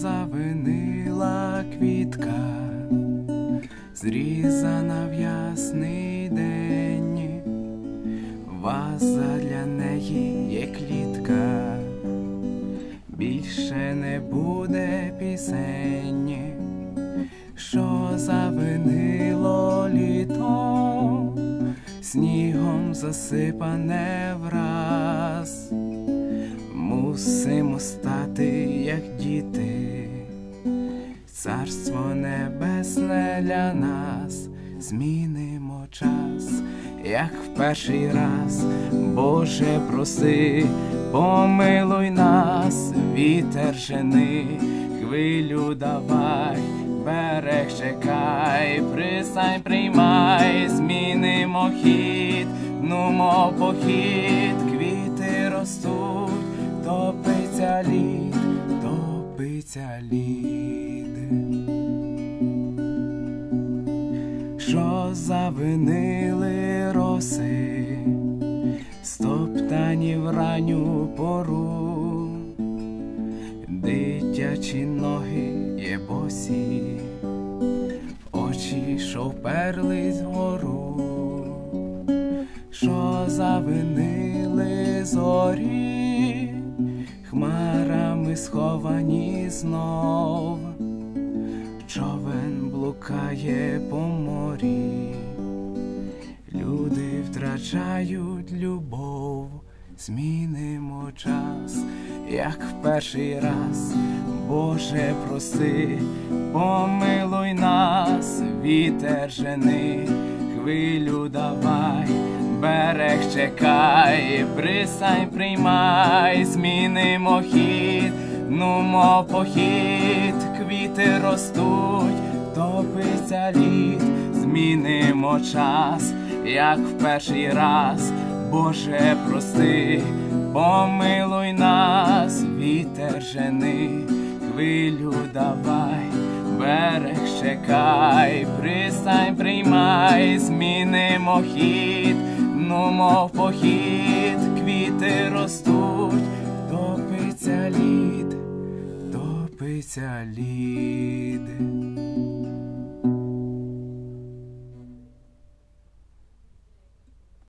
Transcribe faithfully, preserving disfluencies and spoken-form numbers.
завинила квітка, зрізана в ясний день, ваза для неї є клітка, більше не буде пісень, що завинило літо, снігом засипане враз. Мусимо стати, як діти, царство небесне для нас. Змінимо час, як в перший раз. Боже, проси, помилуй нас. Вітер жени, хвилю давай, берег чекай, пристань приймай. Змінимо хід, нумо похід, квіти ростуть, топиться лід, топиться лід. Що завинили роси, стоптані в ранню пору, дитячі ноги є босі, очі, що вперлись вгору. Що завинили зорі, хмарами сховані знов, човен блукає по морі, люди втрачають любов. Змінимо час, як в перший раз. Боже, прости, помилуй нас. Вітер жени, хвилю давай, берег чекай, пристань приймай. Змінимо хід, нумо похід, квіти ростуть, топиться лід. Змінимо час, як в перший раз. Боже, прости, помилуй нас. Вітер жени, хвилю давай, берег чекай, пристань приймай. Змінимо хід, нумо похід, квіти ростуть, топиться лід, топиться лід.